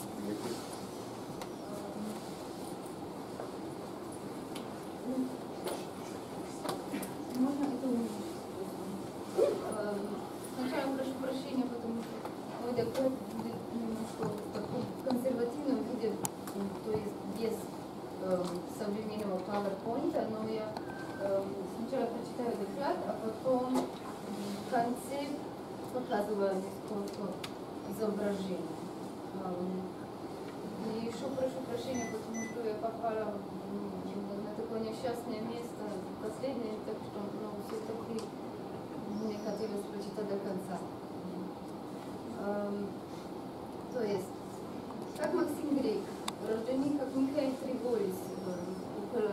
Можно это увидеть? Сначала прошу прощения, потому что мой доклад будет немножко в таком консервативном виде, то есть без современного PowerPoint, но я сначала прочитаю доклад, а потом в конце показываю несколько изображений. И еще прошу прощения, потому что я попала на такое несчастное место последнее, так что все-таки мне хотелось прочитать до конца. То есть, как Максим Грек, рожденный как Михаил Триборис, около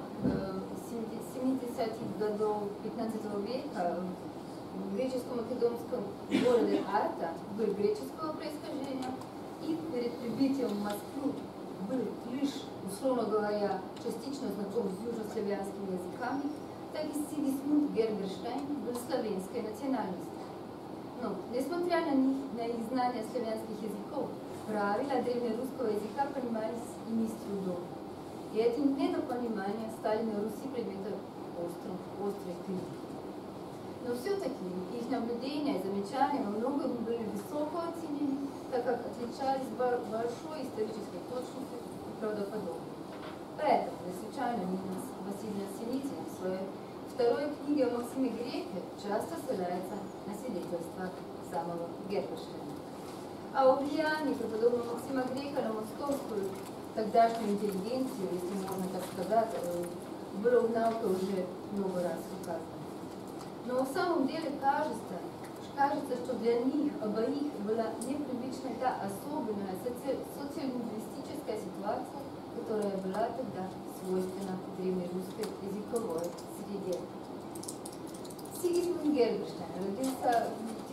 70-х годов 15 века в греческо-македонском городе Арта был греческого происхождения и перед прибытием в Москву был лишь, условно говоря, частично знаком с южнославянскими языками, так и Сигизмунд Герберштейн был славянской национальности. Но, несмотря на их знание славянских языков, правила древнерусского языка понимались ими с трудом. И эти недопонимания стали на Руси предметом острой критики. Но все-таки их наблюдения и замечания во многом были высоко оценены, так как отличались большой исторической точностью и правдоподобностью. Поэтому не случайно Нина Васильевна Синицына в своей второй книге о Максиме Греке часто ссылается на свидетельства самого Герберштейна. А о влиянии преподобного Максима Грека на московскую тогдашнюю интеллигенцию, если можно так сказать, было в науке уже много раз указано. Но в самом деле кажется, что для них обоих была непривычна та особенная социолингвистическая ситуация, которая была тогда свойственна древнерусской языковой среде. Сигизмунд Герберштейн родился в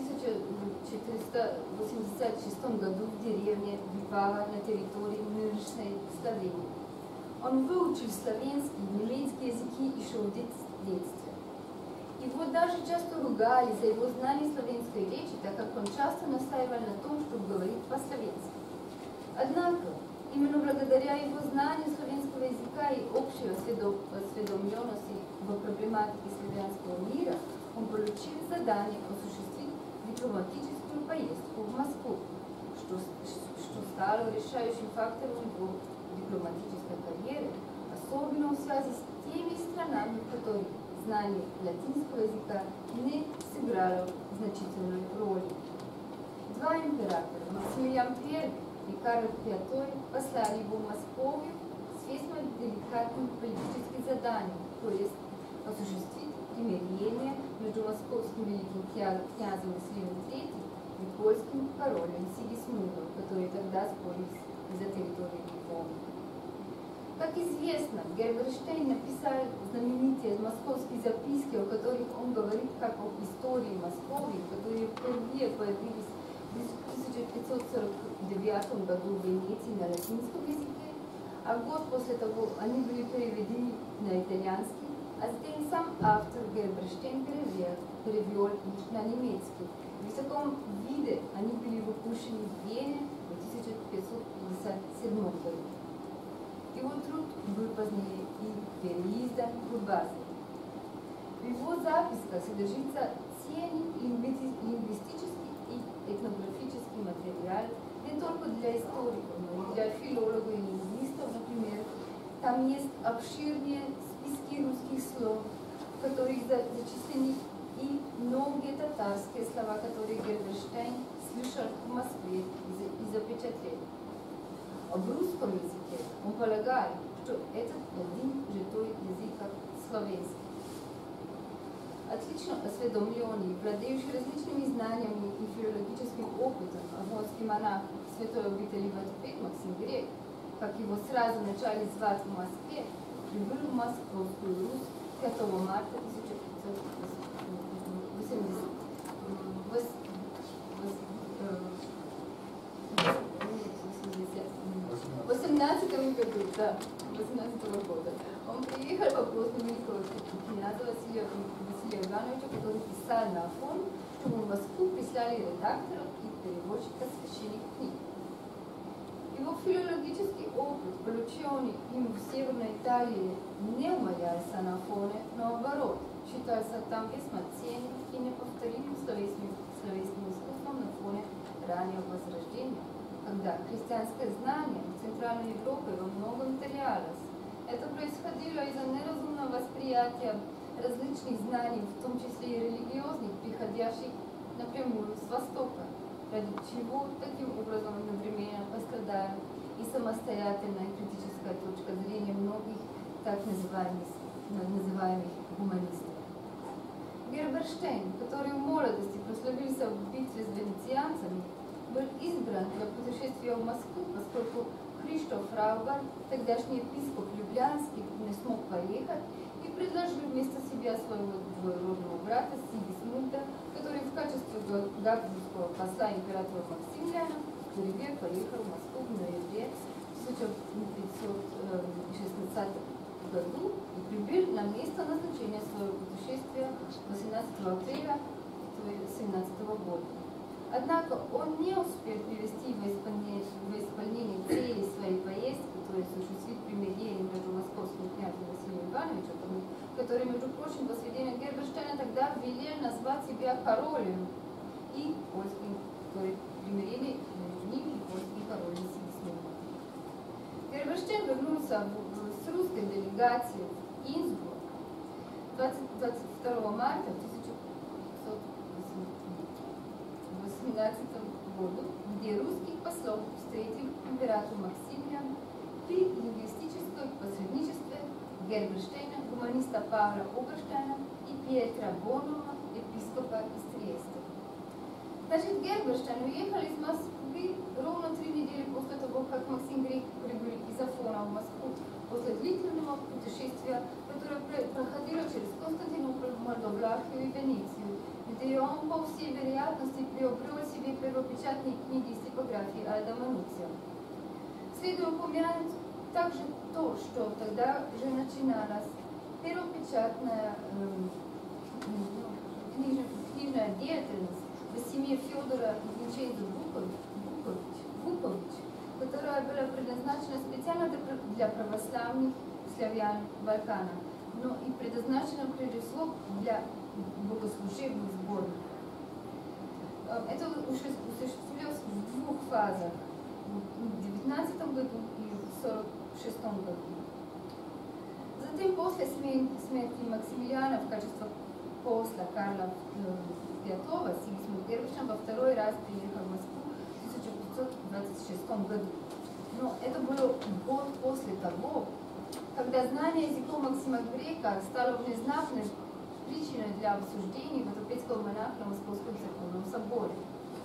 1486 году в деревне Випава на территории нынешней Словении. Он выучил славянский и немецкий языки еще в детстве. Его даже часто ругали за его знание славянской речи, так как он часто настаивал на том, чтобы говорить по-славянски. Однако, именно благодаря его знанию славянского языка и общей осведомленности в проблематике славянского мира, он получил задание осуществить дипломатическую поездку в Москву, что стало решающим фактором его дипломатической карьеры, особенно в связи с теми странами, которые знание латинского языка не сыграло значительную роль. Два императора, Максимилиан I и Карл V, послали его в Москву с весьма деликатным политическим заданием, то есть осуществить примирение между московским великим князем Василием III и польским королем Сигизмундом, которые тогда спорились за территорию Японии. Как известно, Герберштейн написал знаменитые московские записки, о которых он говорит как об истории Москвы, которые впервые появились в 1549 году в Венеции на латинском языке, а год после того они были переведены на итальянский, а затем сам автор Герберштейн перевел их на немецкий. В таком виде они были выпущены в Вене в 1557 году. Его труд был позднее и переиздан в Басле. В его записках содержится ценный лингвистический и этнографический материал не только для историков, но и для филологов и лингвистов, например. Там есть обширные списки русских слов, в которых зачислены и многие татарские слова, которые Герберштейн слышал в Москве и запечатлел. Об русском языке он полагает, что этот один же той язык, как славянский. Отлично осведомленный, владеющий различными знаниями и филологическим опытом, афонский монах святой обители Ватопек Максим Грек, как его сразу начали звать в Москве, прибыл в Московскую Русь 5 марта 18 года. Он приехал по просьбе великого князя Василия Ивановича, который писал на Афон, чтобы в Москву прислали редакторов и переводчика священных книг. И исторический опыт, полученный им в Северной Италии, не умалялся на фоне, наоборот, считался там весьма ценным и неповторимым словесным искусством на фоне раннего Возрождения, когда христианское знание в Центральной Европе во многом терялось. Это происходило из-за неразумного восприятия различных знаний, в том числе и религиозных, приходящих напрямую с Востока, ради чего таким образом одновременно пострадает и самостоятельная критическая точка зрения многих так называемых гуманистов. Герберштейн, который в молодости прославился в битве с венецианцами, был избран для путешествия в Москву, поскольку Криштоф Раубер, тогдашний епископ Люблянский, не смог поехать и предложил вместо себя своего двоюродного брата Сигизмунда, который в качестве габсбургского посла императора Максимилиана в Туреве поехал в Москву в ноябре 1516 году и прибыл на место назначения своего путешествия 18 апреля 17 года. Однако он не успел привести в исполнение цели своей поездки, то есть осуществить примирение между московским князем Василием Ивановичем, который, между прочим, по сведению Герберштейна тогда велел назвать себя королем, и польским, то есть примирение между ними и польским королем Сигизмундом. Герберштейн вернулся с русской делегацией в Инсбрук 22 марта 1818 году, где русских послов встретил император Максимилиан при лингвистическом посредничестве Герберштейна, гуманиста Павла Оберштейна и Петра Бонума, епископа из Триеста. Значит, Герберштейн уехал из Москвы ровно 3 недели после того, как Максим Грек прибыл из Афона в Москву, после длительного путешествия, которое проходило через Константинополь, Молдовлахию и Венецию, где он, по всей вероятности, приобрел себе первопечатные книги из типографии Альда Мануция. Следует упомянуть также то, что тогда уже начиналась первопечатная книжная деятельность в семье Федора Винченцо Букович, которая была предназначена специально для православных славян Балкана, но и предназначена прежде всего для богослужебных сборов. Это осуществлялось в 2 фазах, в 19 году и в 1946 году. Затем, после смерти Максимилиана в качестве посла Карла V, Сигизмунд Герберштейн во 2-й раз приехал в Москву в 1526 году. Но это было год после того, когда знание языков Максима Грека стало внезапной причиной для обсуждений европейского монаха на Московском церковном соборе.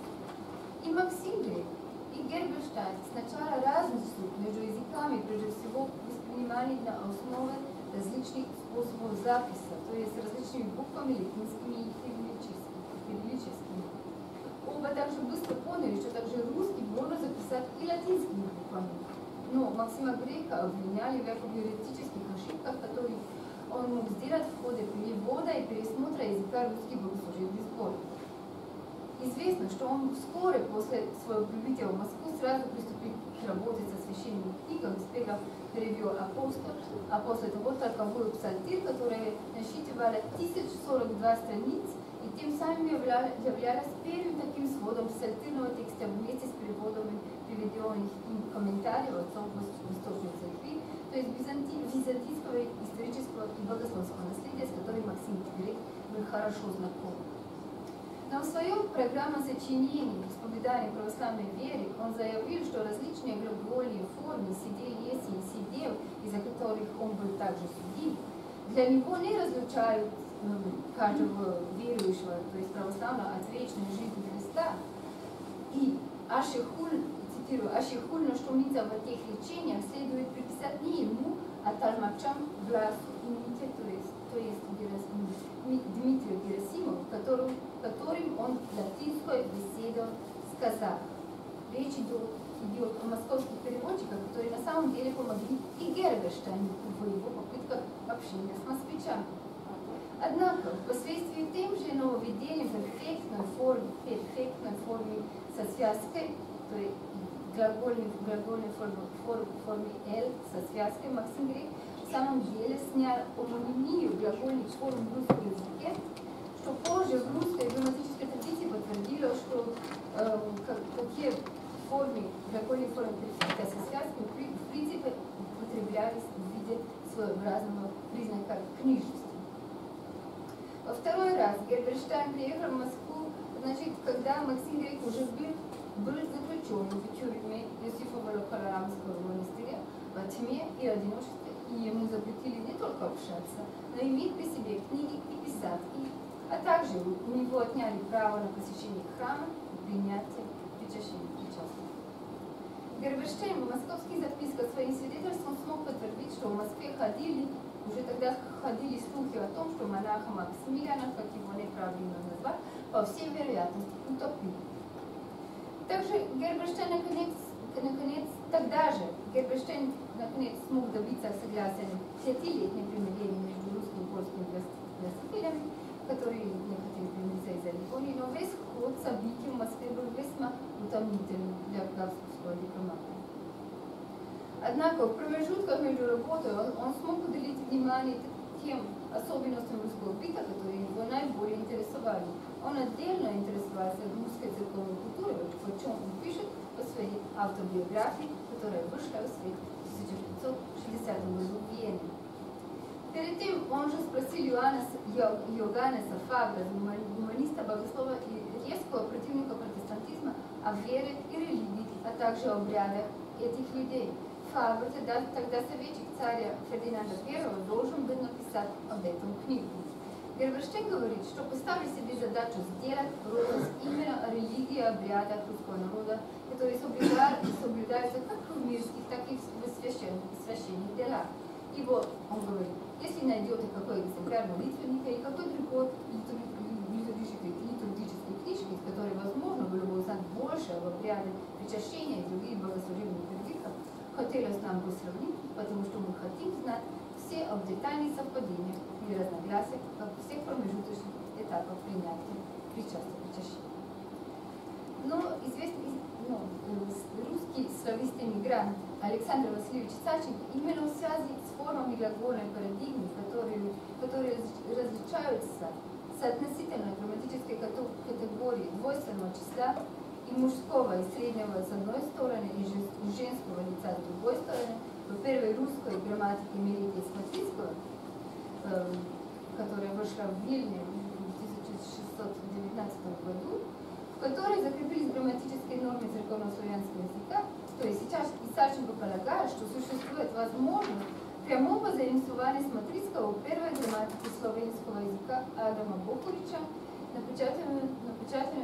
И Максим Грек, и Герберштейн сначала разницу между языками прежде всего воспринимали на основе различных способов записи, то есть различными буквами, латинскими и кириллическими. Оба также быстро поняли, что также русский можно записать и латинскими буквами. Но Максима Грека обвиняли в еретических ошибках, которые он мог сделать в ходе перевода и пересмотра языка русских богослужебных сборов. Известно, что он вскоре после своего прибытия в Москву сразу приступил к работе со священными книгами, успехов перевел «Апостол», а после того толковую псалтирь, которая насчитывала 1042 страниц и тем самым являлась первым таким сводом псалтирного текста вместе с переводами приведенных им комментариев отцов Восточной Церкви, то есть византийского исторического и богословского наследия, с которым Максим Грек был хорошо знаком. Но в своем программе сочинений «Исповедание православной веры» он заявил, что различные глагольные формы «сидел, еси» и «сидел», из-за которых он был также судим, для него не разлучают каждого верующего, то есть православного, от вечной жизни Христа. И цитирую, «Ашехульно, что миться в этих лечениях, следует приписать не ему, а толмачам глазу и ните, то есть Дмитрию Герасимову, которым он латинской беседу сказал. Речь идет о московских переводчиках, которые на самом деле помогли и Герберштейну в его попытках общения с москвичами. Однако, впоследствии тем же нововведением в перфектной форме со связкой, то есть глагольной форме «л» со связкой Максим Грек в самом деле снял омонимию глагольных форм в русском языке, что позже в русской грамматической традиции подтвердило, что такие глагольные формы префикта со связкой в принципе употреблялись в виде своеобразного признака книжности. Во второй раз Герберштейн приехал в Москву, значит, когда Максим Грек уже был заключен в тюрьме Иосифово-Харарамского монастыря во тьме и одиночестве, и ему запретили не только общаться, но и иметь при себе книги и писать, а также у него отняли право на посещение храма и принятие причащения. Герберштейн в московских записках своим свидетельством смог подтвердить, что в Москве уже тогда ходили слухи о том, что монаха Максимилиана, как его неправильно назвать, по всей вероятности утопили. Также Герберштейн Герберштейн наконец смог добиться согласия на 5-летнее примирение между русским и польским властителями, которые не хотели примириться из-за Японии, но весь ход событий в Москве был весьма утомительным для государственного дипломата. Однако в промежутках между работой он смог уделить внимание тем особенностям русского быта, которые его наиболее интересовали. Он отдельно интересовался русской церковной культурой, о чем он пишет в своей автобиографии, которая вышла в свет в 1960 году в Вене. Перед тем он же спросил Йоганнеса Фабра, гуманиста, богослова и резкого противника протестантизма, о вере и религии, а также о обрядах этих людей. Фабр, тогда советник царя Фердинанда I, должен был написать об этом книгу. Герберштейн говорит, что поставили себе задачу сделать розыск именно о религии и обрядах русского народа, которые соблюдаются как в мирских, так и в священных делах. И вот он говорит, если найдете какой экземпляр молитвенника и какой другой литургической книжки, из которой возможно было бы узнать больше об обрядах причащения и других богослужебных религиях, хотелось нам бы сравнить, потому что мы хотим знать все об детальных совпадениях и разногласиях во всех промежуточных этапах принятия причащения. Но известный русский славист-эмигрант Александр Васильевич Савченко именно в связи с формами глагольной парадигмы, которые различаются с относительно грамматической категории двойственного числа и мужского и среднего с одной стороны и женского лица с другой стороны, в первой русской грамматике Мелития Смотрицкого, которая вышла в Вильне в 1619 году, в которой закрепились грамматические нормы церковно-славянского языка, то есть сейчас Савченко полагает, что существует возможность прямого заимствования Смотрицкого в первой грамматике славянского языка Адама Бохорича, напечатанной в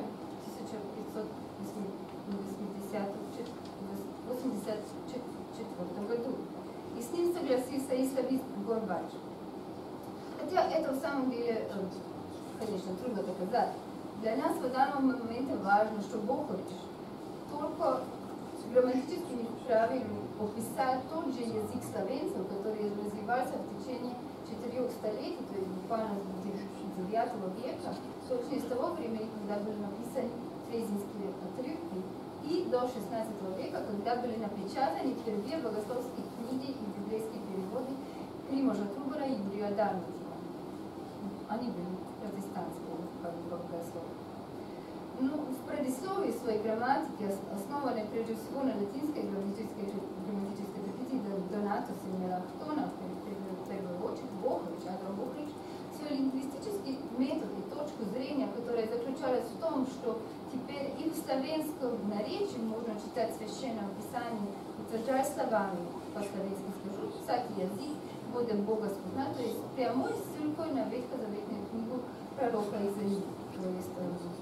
1584 году. И с ним согласился и славист Горбач. Хотя это в самом деле, конечно, трудно доказать. Для нас в данном моменте важно, что Бохорич только грамматически неправильно описал тот же язык словенцев, который развивался в течение 4 столетий, то есть буквально с 9 века, точно с того времени, когда были написаны фрезинские отрывки, и до 16 века, когда были напечатаны впервые богословские книги и библейские переводы Климажа Трубера и Юрия Дарматова. Они были протестантские богословы. Ну, в предисловии своей грамматики, основанной прежде всего на латинской грамматической традиции Донатуса и Меланхтона, в первую очередь Бохорич, Адам Бохорич, свой лингвистический метод и точку зрения, которая заключалась в том, что теперь и в славянском наречии можно читать священное писание, утверждая словами, по-славянски скажу, всякий язык будет Бога спознать, то есть прямой ссылкой на ветхозаветную книгу пророка Изаии. То есть,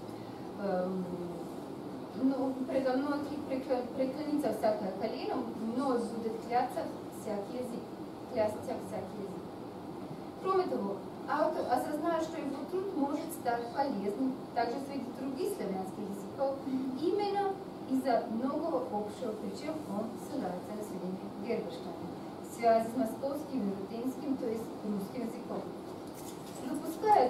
предо мной преклонится всякое колено, мной будет клясться всякий язык. Кроме того, автор осознает, что его труд может стать полезным также среди других славянских языков, именно из-за многого общего, причем он ссылается на сведения Герберштейна, связи с московским и латинским, то есть русским языком. Допуская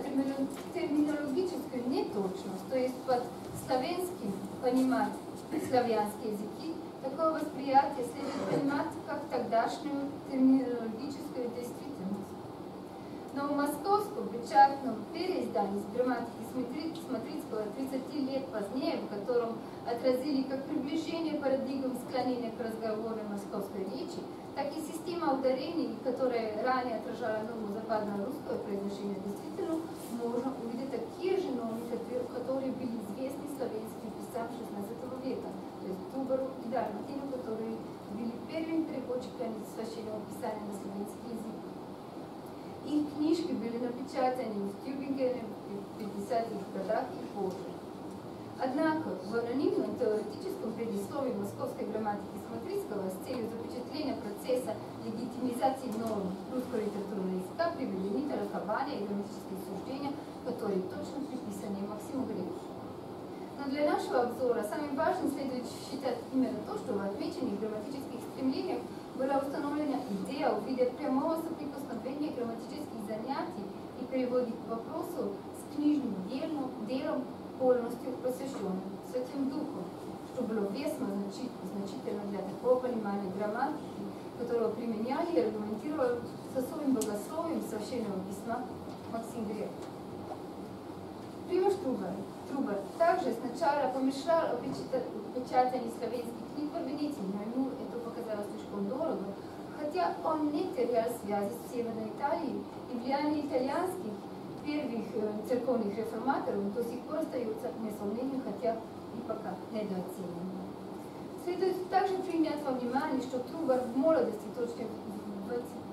терминологическую неточность, то есть под славянским понимать славянские языки, Такое восприятие следует понимать как тогдашнюю терминологическую действительность. Но в московском печатном переиздании с грамматики Смотрицкого 30 лет позднее, в котором отразили как приближение парадигм склонения к разговорной московской речи, так и система ударений, которая ранее отражала новое западно-русское произношение, действительно можно увидеть такие же нормы, которые были известны славянским писцам XVI века, то есть Трубару и Дарматину, которые были первыми переводчиками священного писания на славянский язык. Их книжки были напечатаны в Тюбингене в 50-х годах и позже. Однако в анонимном теоретическом предисловии московской грамматики Смотрицкого с целью запечатления процесса легитимизации норм русского литературного языка приведены толкования и грамматические суждения, которые точно приписаны Максиму Греку. Но для нашего обзора самым важным следует считать именно то, что в отмеченных грамматических стремлениях была установлена идея увидеть прямого соприкосновения грамматических занятий и переводе к вопросу с книжным делом полностью посвященным Святым Духом, что было весьма значительно для такого понимания грамматики, которого применяли и аргументировали с особым богословием священного письма Максим Грек. Прimož Trubar также сначала помешал печатанию славянских книг в Венеции, но ему это показалось слишком дорого, хотя он не терял связи с Северной Италией, и влияние итальянских первых церковных реформаторов до сих пор остается несомненным, хотя и пока недооцененным. Следует также принять во внимание, что Трубар в молодости, точно в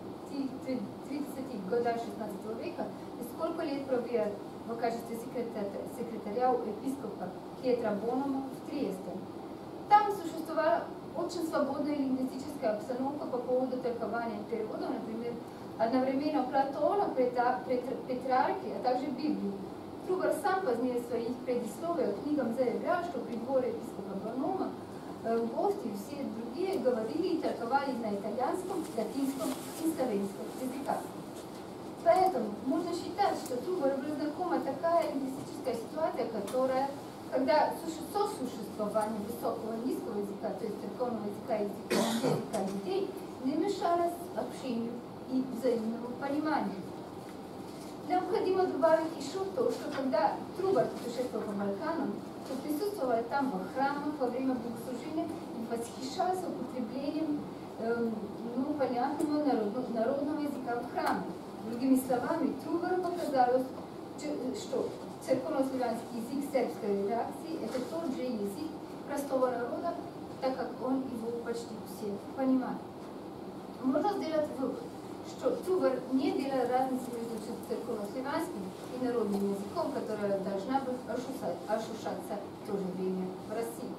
30-х годах XVI века, сколько лет провел в качестве секретаря у епископа Петра Бонома в Триесте. Там существовала очень свободная лингвистическая обстановка по поводу толкования перевода, например, одновременно Платона, Петрарки, а также Библии. Трубар сам позднее в своих предисловиях книгам заявлял, что при дворе епископа Бонома гости все другие говорили и толковали на итальянском, латинском и славянском языках. Поэтому можно считать, что Трубару была знакома такая лингвистическая ситуация, которая, когда сосуществование высокого и низкого языка, то есть церковного языка и языка людей, не мешалось общению и взаимному пониманию. Необходимо добавить еще то, что когда Трубар путешествовал по Балканам, то присутствовал там во храмах во время богослужения и восхищался употреблением понятного народного языка в храме. Другими словами, Трубару показалось, что церковно-славянский язык сербской редакции – это тот же язык простого народа, так как он его почти все понимает. Можно сделать вывод, что Трубар не делал разницы между церковно-славянским и народным языком, которая должна быть ощущаться в то же время в России,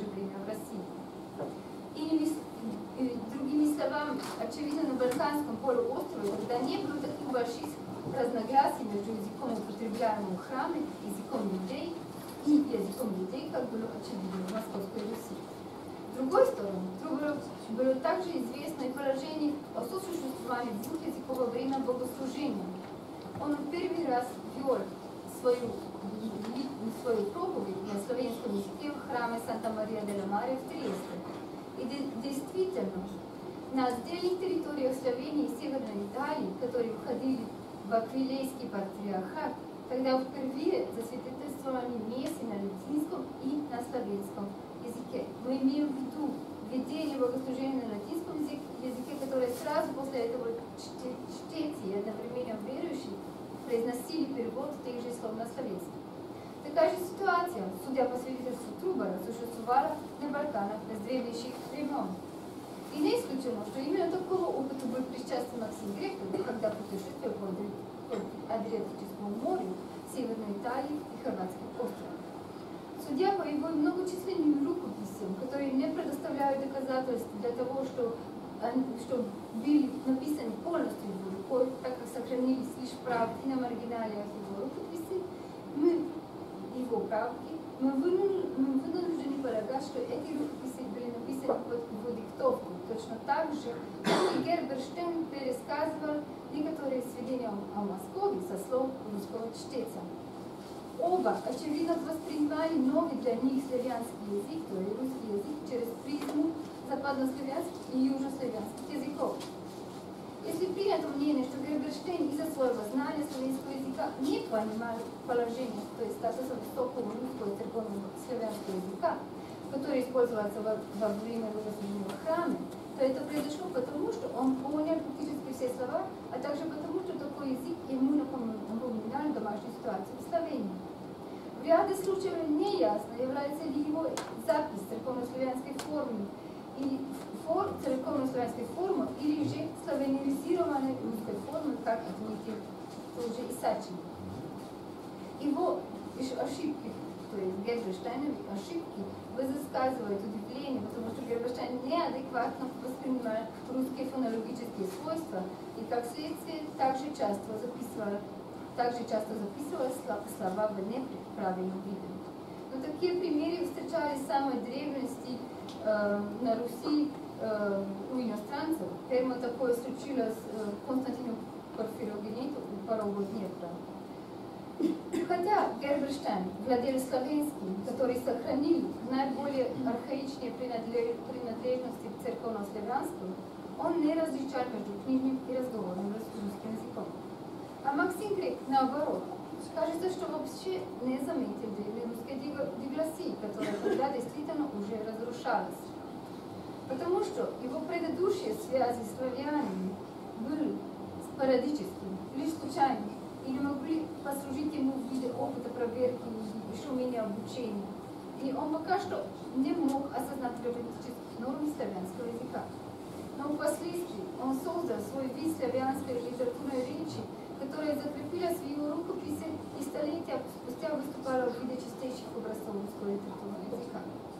И другими словами, очевидно, на Балканском полуострове, когда не было таких больших разногласий между языком, употребляемым в храме, языком людей и языком людей, как было очевидно в Московской Руси. С другой стороны, Трубару было также известно и положение о сосуществовании двух языков во время богослужения. Он первый раз вел свою проповедь на славянском языке в храме Санта-Мария-де-ла-Мария в Триесте. И действительно, на отдельных территориях Словении и Северной Италии, которые входили в Аквилейский патриархат, тогда впервые засвидетельствовали мессы на латинском и на славянском языке. Мы имеем в виду введение богослужения на латинском языке, которое сразу после этого чтецы и одновременно верующие произносили перевод тех же слов на славянском. Такая же ситуация, судя по свидетельству Трубара, существовала на Балканах с древнейших времен. И не исключено, что именно такого опыта был причастен Максим Грек, когда путешествовал по Адриатическому морю, Северной Италии и Хорватским островам. Судя по его многочисленным рукописям, которые не предоставляют доказательств для того, что были написаны полностью его рукой, так как сохранились лишь правки на маргиналиях его рукописи, мы вынуждены полагать, что эти рукописи были написаны под его диктовку, точно так же, как и Герберштейн пересказывал некоторые сведения о Москве со слов русского чтеца. Оба, очевидно, воспринимали новый для них славянский язык, то есть русский язык, через призму западнославянских и южнославянских языков. Если принято мнение, что Герберштейн из-за своего знания славянского языка не понимает положение, то есть статуса высокого русского и церковного славянского языка, который использовался во время выражения в храме, то это произошло потому, что он понял практически все слова, а также потому, что такой язык ему напоминал домашнюю ситуацию в Словении. В ряде случаев неясно, является ли его запись церковнославянской формы или церковнославянской формы, или же славянизированной русской формы, как отметил тоже Исачин. Его ошибки, то есть Герберштейновые ошибки, высказывают удивление, потому что Герберштейн неадекватно воспринимал русские фонологические свойства и, как следствие, также часто записывал слова в неправильном виде. Но такие примеры встречались в самой древности на Руси у иностранцев. Прямо такое случилось Константину Порфирогенету у порога Днепра. Хотя Герберштейн владел славянским, который сохранил наиболее архаичные принадлежности к церковнославянству, он не различал между книжным и разговорным русским языком. А Максим Грек, наоборот, кажется, что вообще не заметил древней русской дигласии, которая тогда действительно уже разрушалась. Потому что его предыдущие связи с славянами были спорадическими, лишь случайными, или могли послужить ему в виде опыта проверки и еще менее обучения. И он пока что не мог осознать грамматических норм славянского языка. Но впоследствии он создал свой вид славянской литературной речи, которая закрепилась в его рукописи и столетия спустя выступала в виде чистейших образцов русского литературного языка.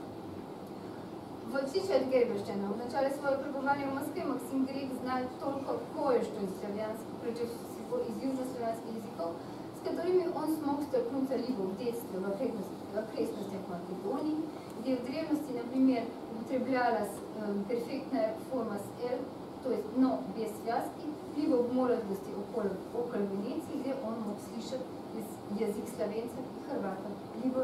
В отличие от Герберштейна, в начале своего пребывания в Москве Максим Грек знает только кое-что из славянских, прежде всего из южнославянских языков, с которыми он смог столкнуться либо в детстве в окрестностях Македонии, где в древности, например, употреблялась перфектная форма с «л», то есть «но» без связки, либо в молодости около Венеции, где он мог слышать язык словенцев и хорватов,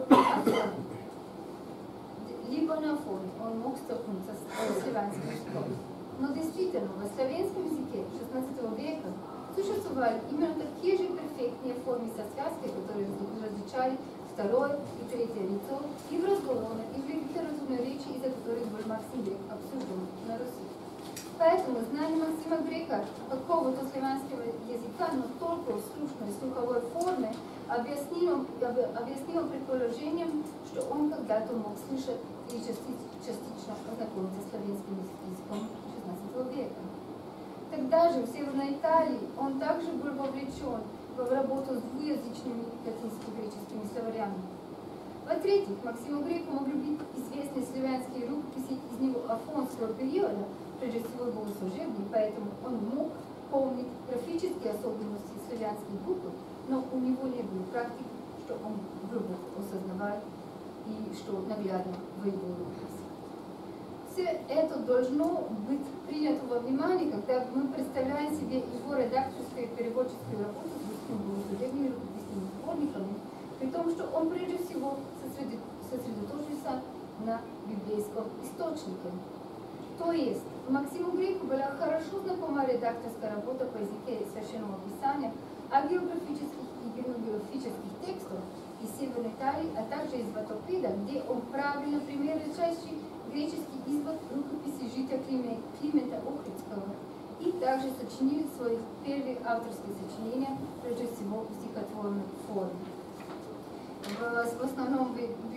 либо на фоне он мог столкнуться с славянским языком. Но действительно, в славянском языке XVI века существовали именно такие же перфектные формы со связкой, которые различали второе и третье лицо и в разговорной, и в литературной речи, из-за которых был Максим Грек обсужден на Руси. Поэтому знание Максима Грека какого-то славянского языка, но только в слушной слуховой форме, объяснило предположением, что он когда-то мог слышать и частично ознакомиться с славянским языком XVI века. Тогда же в Северной Италии он также был вовлечен в работу с двуязычными латинско-греческими словарями. Во-третьих, Максиму Греку могли быть известны славянские рукописи из него афонского периода, прежде всего богослужебный, поэтому он мог помнить графические особенности славянских букв, но у него не было практики, что он глубоко осознавал и что наглядно в его рукописи. Все это должно быть принято во внимание, когда мы представляем себе его редакторскую и переводческую работу с русскими богослужебными рукописными сборниками, при том, что он прежде всего сосредоточился на библейском источнике. То есть Максиму Греку была хорошо знакома редакторская работа по языке священного писания, а географических и географических текстов из Северной Италии, а также из Ватопида, где он правильно пример речащий греческий извод рукописи жития Климента Охридского, и также сочинил свои первые авторские сочинения, прежде всего в стихотворной форме. В основном в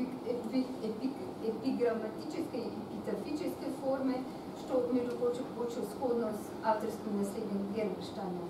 эпиграмматической и эпитафической форме, что, между прочим, очень сходно с авторским наследием Герберштейна.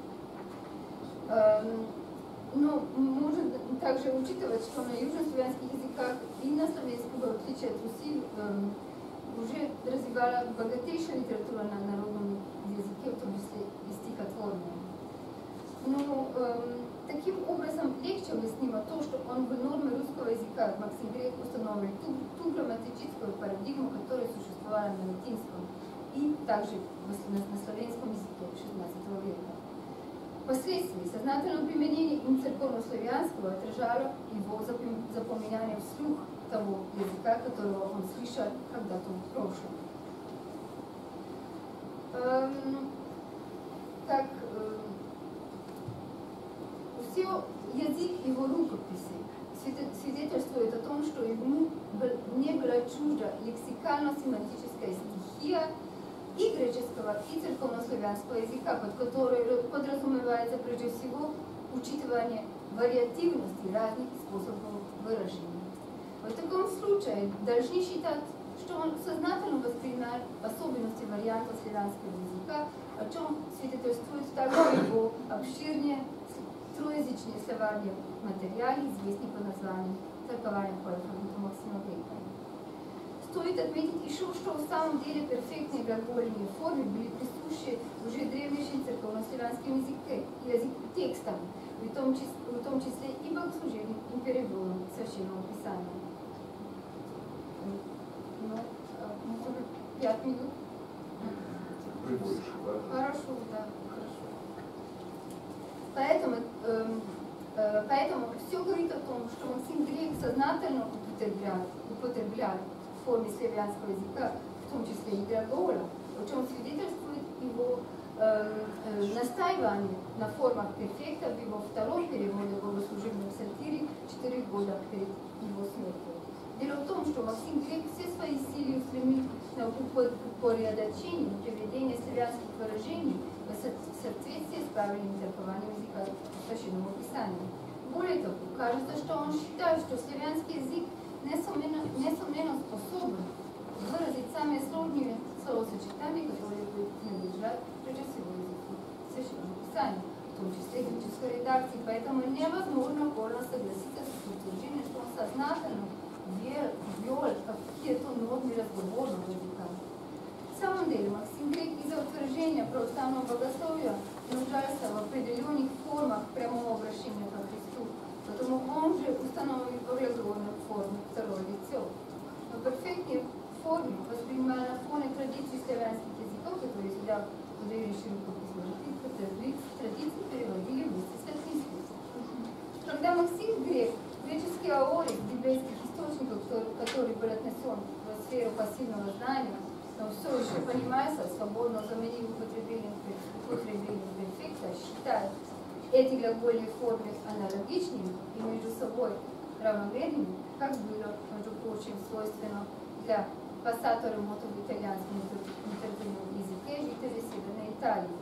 Но можно также учитывать, что на южнославянских языках и на славянском, в отличие от Руси, уже развивала богатейшая литература на народном языке, в том числе и стихотворная. Но таким образом легче объяснимо то, что он в норме русского языка Максим Грек установил ту грамматическую парадигму, которая существовала на латинском и также на славянском языке XVI века. Впоследствии сознательное применение им церковнославянского отражало его запоминание вслух того языка, которого он слышал когда-то в прошлом. чужда лексикально-семантическая стихия и греческого, и церковнославянского языка, под которой подразумевается прежде всего учитывание вариативности разных способов выражения. В таком случае должны считать, что он сознательно воспринимает особенности варианта славянского языка, о чем свидетельствует также его обширнее троязычные словарные материалы, известные под названием «Толкование по алфавиту Максима Грека». Стоит отметить еще, что в самом деле перфектные глагольные формы были присущи уже древнейшим церковнославянским текстам, в том числе и богослужением, и переводом Священного Писания. Ну, может быть, 5 минут? Хорошо, да, хорошо. Поэтому все говорит о том, что Максим Грек сознательно употреблял в форме славянского языка, в том числе и глагола, о чем свидетельствует его настаивание на формах перфекта в его втором переводе богослужебного псалтири 4 года перед его смертью. Дело в том, что Максим Грек все свои силы устремил на упорядочение приведения славянских выражений в соответствии с правильным толкованием языка Священного Писания. Более того, кажется, что он считает, что славянский язык несомненно способен выразить самые сложные словосочетания, которые принадлежат прежде всего языку Священного Писания, в том числе греческой редакции. Поэтому невозможно полно согласиться с утверждением, что он сознательно ввел какие-то нормы разговорного языка. В самом деле, Максим Грек из-за утверждения православного богословия нуждался в определенных формах прямого обращения ко Христу, потому он же установил глагольную форму второе лицо. Но перфектные формы, воспринимая на фоне традиций славянских языков, которые сюда подали широкую традицию переводили вместе с латинским. Когда Максим Грек, греческий аорик библейских источников, который был отнесен в сферу пассивного знания, но все еще понимается, свободно заменив употреблением перфекта, считает эти глагольные формы аналогичными и между собой равновременными, как было, между прочим, свойственно для пассатора мото в итальянском литературном языке жителей Северной Италии.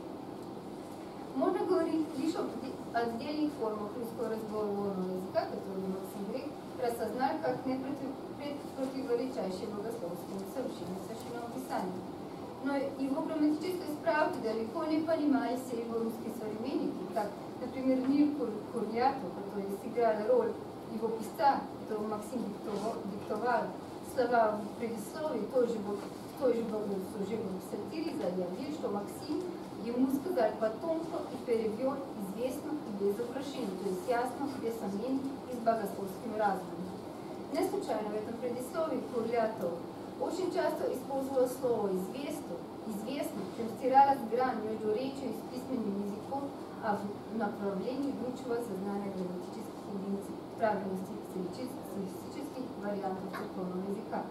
Можно говорить лишь об отдельных формах русского разговорного языка, которые Максим Грек рассознал как непротиворечащие богословскому сообщению Священного Писания. Но его грамматической справки далеко не понимали все его русские современники, как, например, Нил Курьято, который сыграл роль его писца, которого Максим диктовал слова в предисловии той же богослужебной псалтири, заявил, что Максим ему сказал потом, что и перевел известно и без украшений, то есть ясно, без сомнений и с богословским разумом. Не случайно в этом предисловии Курьято очень часто использовал слово известно, чем стиралась грань между речью и письменным языком, а в направлении лучшего сознания грамматических единиц правильности стилистических вариантов церковного языка.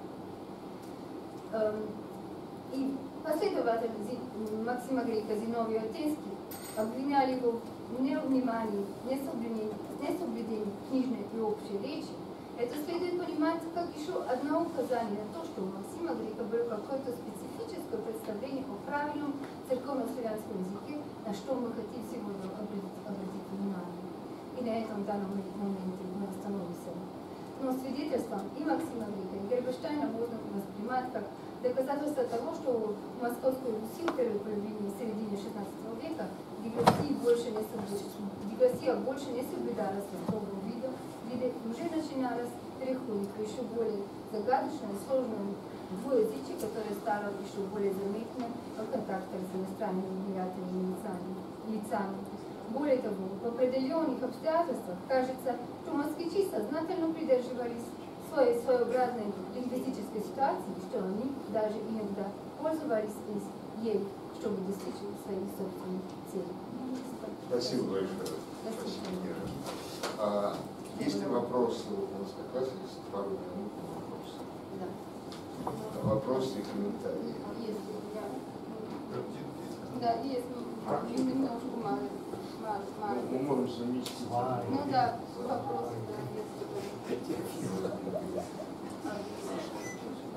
И последователь Максима Грека Зиновий Отенский обвиняли его в невнимании, несоблюдении книжной и общей речи. Это следует понимать как еще одно указание на то, что у Максима Грека было какое-то специфическое представление о правильном церковно-славянском языке, на что мы хотим сегодня обратить внимание. И на этом данном моменте мы остановимся. Но свидетельством и Максима Грека, и Герберштейна можно воспринимать как доказательство того, что в Московской Руси в первой половине середины XVI века Деграссия больше не соблюдалась в особом виде, уже начиналось переходить к еще более загадочному и сложному двуязычию, которое стало еще более заметным в контактах с иностранными влиятельными лицами. Более того, в определенных обстоятельствах кажется, что москвичи сознательно придерживались своей своеобразной лингвистической ситуации, что они даже иногда пользовались ей, чтобы достичь своих собственных целей. Спасибо большое. Спасибо. Есть ли вопросы у нас как раз есть пару минут на вопросы? Да. Вопросы и комментарии. Есть, да, есть немножко мало. Мы можем заместить. Ну да, вопросы, да, есть.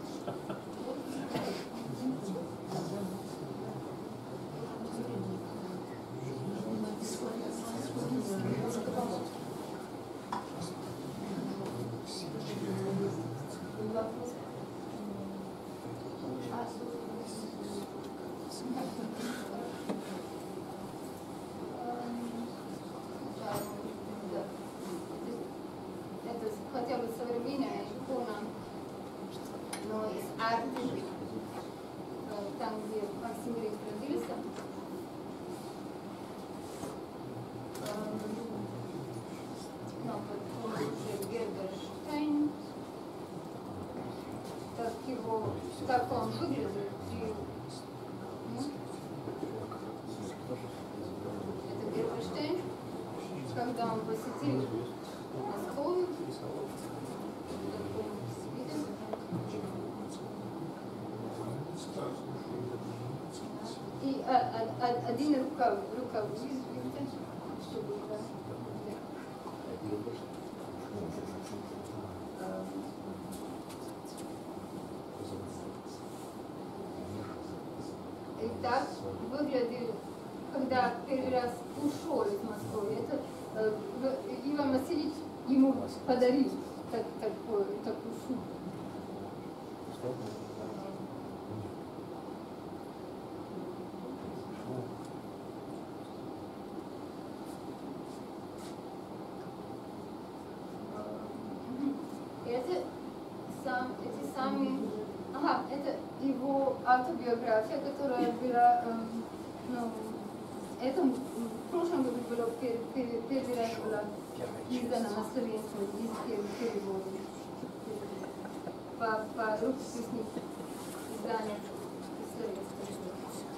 он выглядит. И, ну, это Герберштейн, когда он посетил Москву. И один рукав, видите, чтобы и так выглядел, когда первый раз ушел из Москвы. Это Иван Васильевич ему подарил такую шубу. Это его автобиография, которая была, это в прошлом году было первый раз была издана на славянском языке переводе по рукописным изданиям славянского.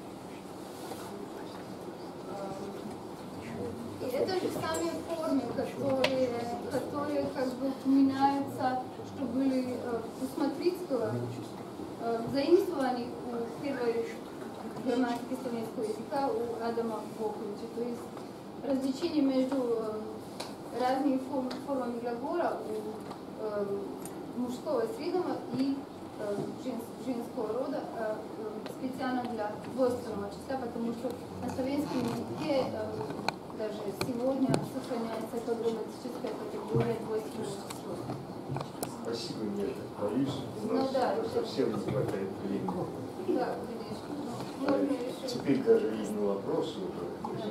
И это же самые формы, которые как бы упоминаются, что были у Смотрицкого, заимствованы у первой грамматики славянского языка у Адама Боковича. То есть различение между разными формами глагола у мужского среднего и женского рода специально для двойственного числа, потому что на славянском языке даже сегодня сохраняется эта грамматическая категория двойственного числа. Спасибо, я так боюсь. У нас совсем не хватает времени. Да, конечно. Теперь даже видно вопросы уже.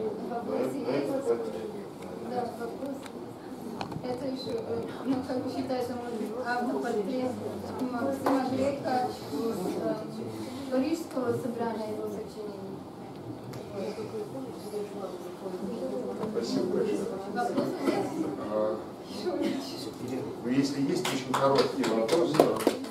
Да, вопрос. Это еще, как бы считается, может быть, автопортрет Максима Грека из Парижского собрания его сочинений. Спасибо большое. Вопросы есть? Если есть очень короткие вопросы,